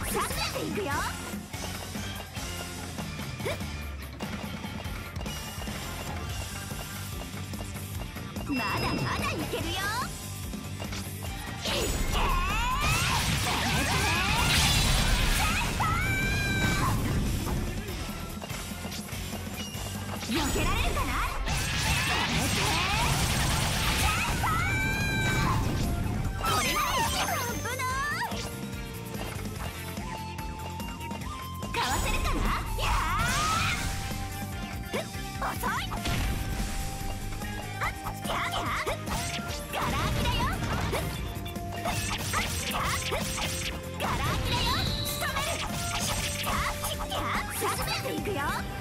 ていくよ。まだまだいけるよ。避けられるかな。これなら危ない。かわせるかな。やー遅い。ガラ空きだよ。ガラ空きだよ。仕留める。させていくよ。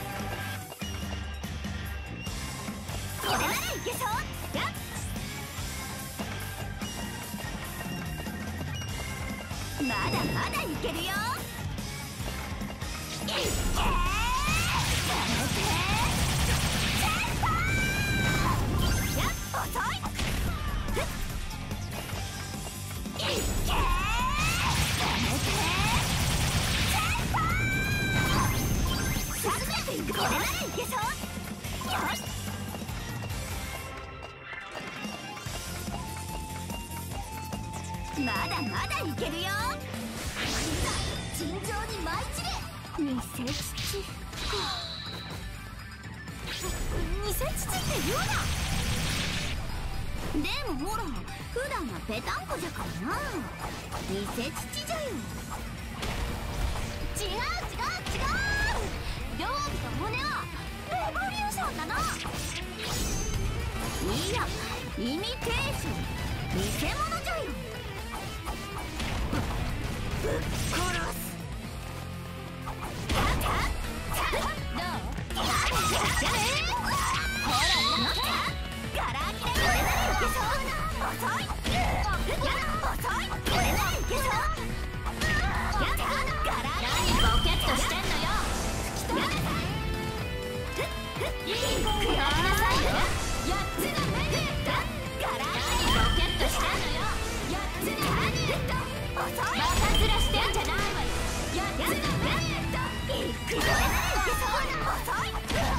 これならいけそう。まだまだいけるよ。いっけー。遅い。これならいけそう。よし。まだまだいけるよ。尋常に舞い散れ。偽父って言うな。でもほら、普段はペタンコじゃからな。偽父じゃよ。違う。両臂と骨はレボリューションだな。いや、イミテーション、偽物じゃよ。ぶっ殺す。どう？ほら、ガラ空きだよ。これならいけそう。遅い。これならいけそう。ガラ空きボケットしてんのよ。いい子をやりなさいよ。8つのメニュー。ガラ空きボケットしてんのよ。8つのメニュー。遅い。バカ面してんじゃないわよ。8つのメニュー。いくよ。遅い。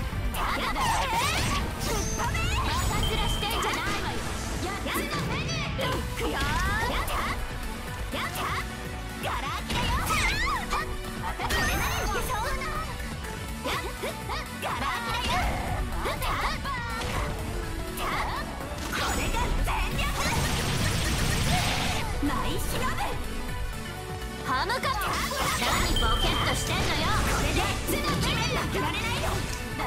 ハムカツ。何ボケットしてんのよ。これで負けられないよ。何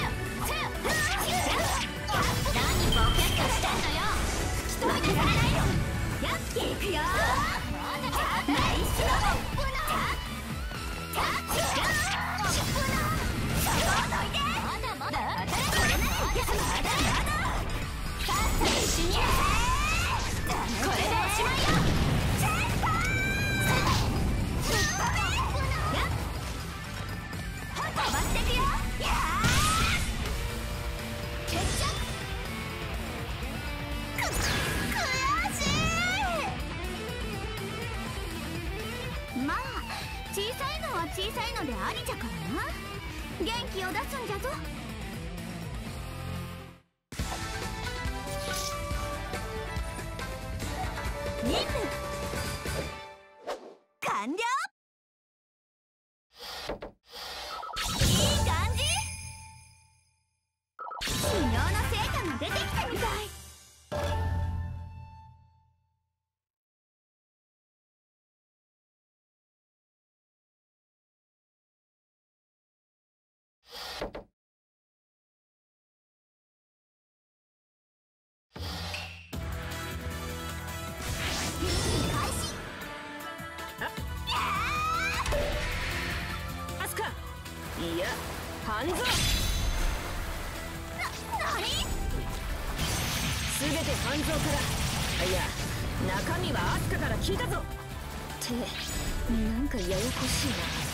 ボケットしてんのよ。負けられないよ。いくよ。ナイスロボ。これでおしまいよ。小さいのでありじゃからな。元気を出すんじゃぞ。任務完了。いい感じ。修行の成果が出てきたみたい。 いや、半蔵。 何？ すべて半蔵から。いや、中身はアスカから聞いたぞ。ってなんかややこしいな。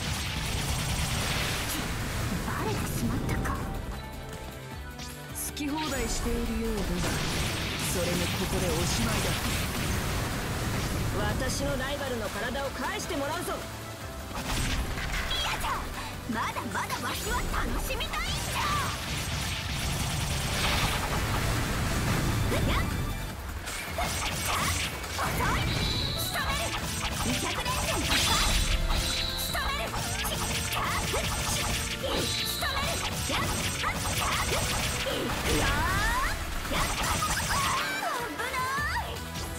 バレてしまったか。 好き放題しているようだが、それもここでおしまいだ。私のライバルの体を返してもらうぞ。 嫌じゃ。まだまだわしは楽しみたいんじゃ。やっ遅い。仕留める。200連戦突破。仕留める。仕留める。やっいくよ。やっ危ない。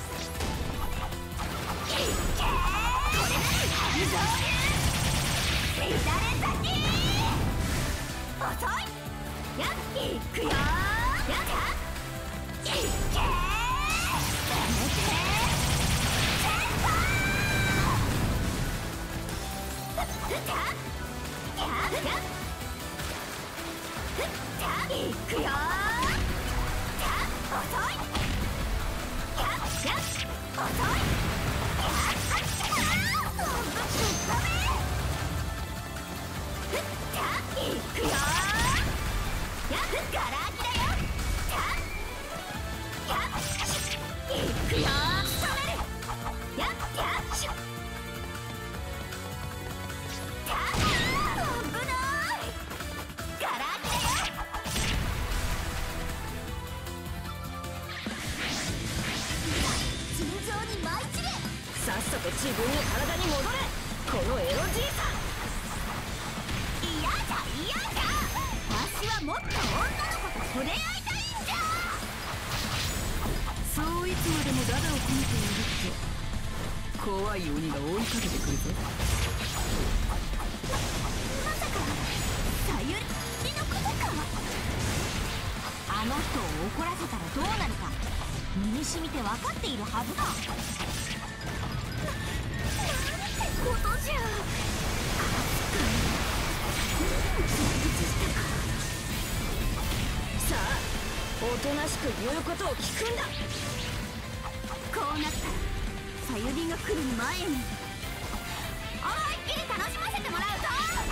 いけー。これなり半蔵流。乱れ咲き。遅い。やっいくよ。やっいけー。やめて先輩。いくよ。遅い。遅い。いくよ。ガラ空きだよ。いくよ。仕留める。危ない。ガラ空きだよ。尋常に舞い散れ。 さっさと自分の体に戻れ、このエロじいさん。 嫌じゃ嫌じゃ。わしはもっと女の子と触れ合いたいんじゃ。 そういつまでもダダをこねているって怖い鬼が追いかけてくるぞ。 まさかさゆりのことか。あの人を怒らせたらどうなるか身に染みて分かっているはずだ。なんてことじゃ。 さあおとなしく言うことを聞くんだ。 こうなったらさゆりが来る前に思いっきり楽しませてもらうぞ。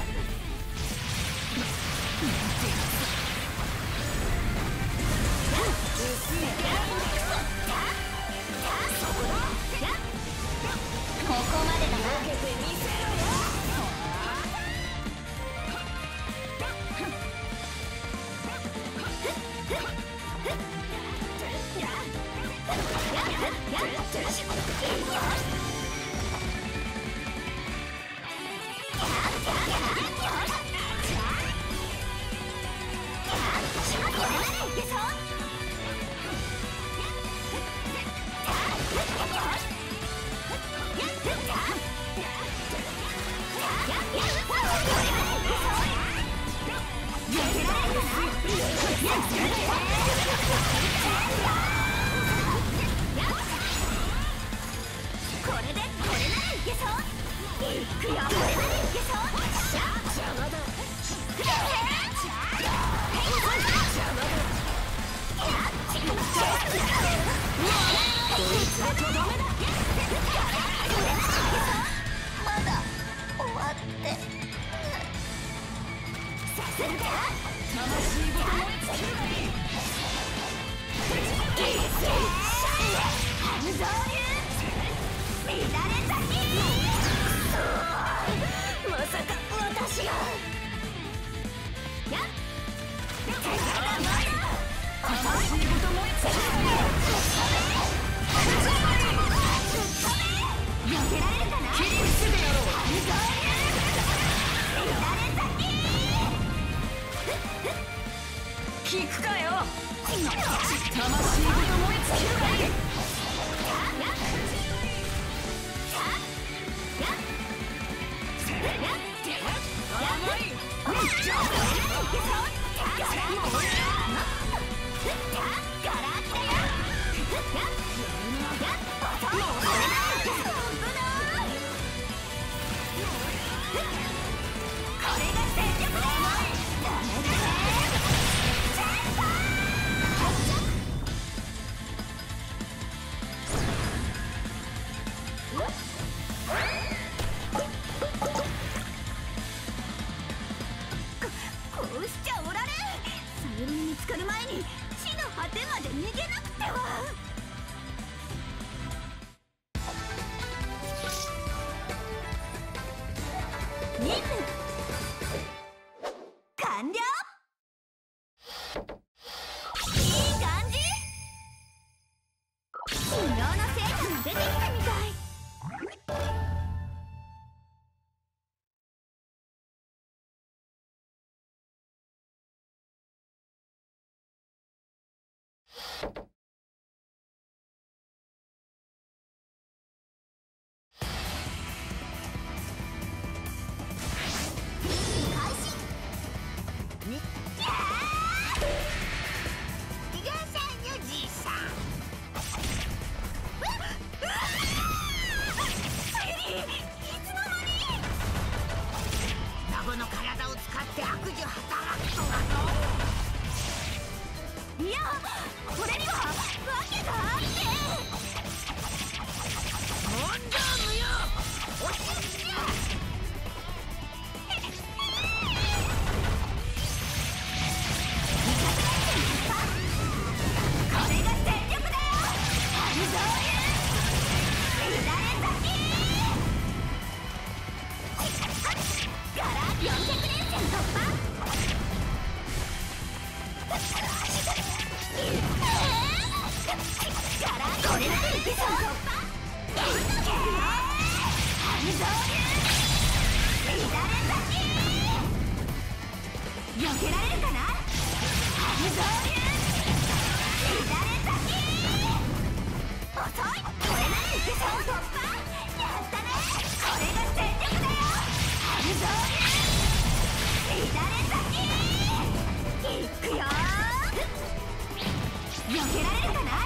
ここまでだな。 受けてみせろよ。 まさか私が。 聞くかよ。 魂ごと燃え尽きるがいい。こうしちゃおられん。さゆりに見つかる前に地の果てまで逃げなくては。 てきたみたい。いや、これには訳があって。モンダームよ、お仕置きじゃ。これが全力だよ。ハリゾーユ乱れ先ガラ400連戦突破。これならいけそう。避けられるかな。遅い。これならいけそう。突破。やったね。これが全力だよ。いくよ。避けられるかな。これならやめて。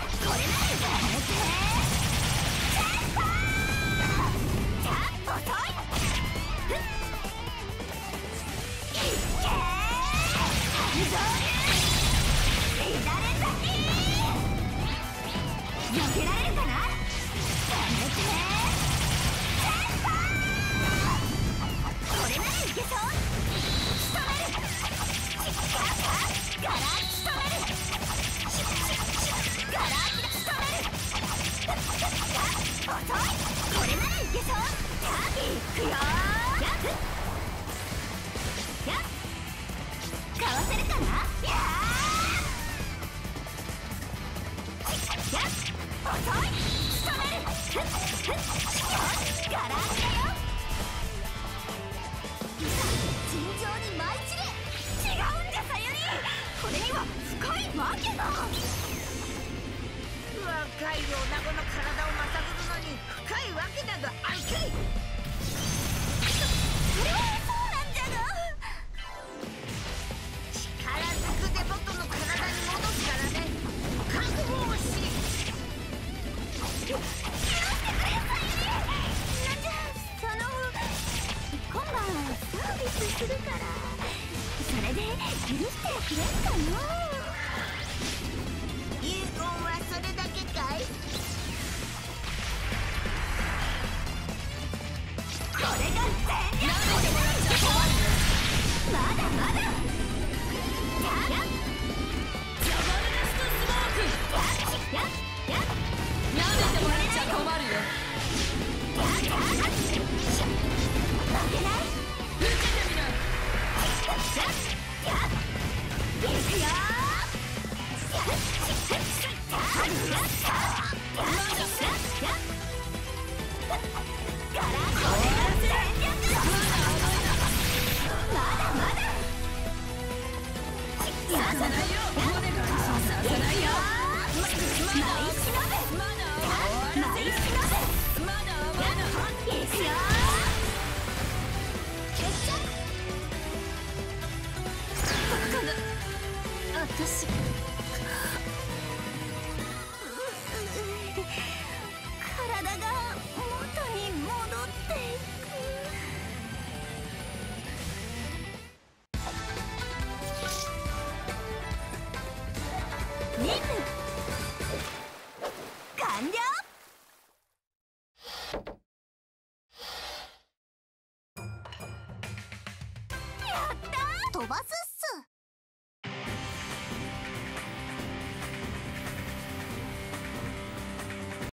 じゃあ遅い。いっけー。避けられるかな。やめて。これならいけそう。仕留める。ガラッ仕留める。ガラッ仕留める。遅い。これならいけそう。じゃあいくよー。やっかわせるかな。やっ遅い。仕留める。よし、ガラッだよ。いざ尋常に舞い散れ。違うんじゃさゆり。これには深いわけが。 若い女子の体をまたぐるのに深いわけなどあるかい。 それはそうなんじゃが。 力ずくで元の体に戻すからね。覚悟をし。 許してくれさゆり。なんじゃ今晩サービスするから、それで許してくれんかの。 遺言はそれだけかい。 これが全力。まだまだ。やっジャマルネストスモーク。やっ舐めてもらっちゃ困るよ。負けない。受けてみな。いくよ私体が元に戻っていく。任務完了。やったー。飛ばす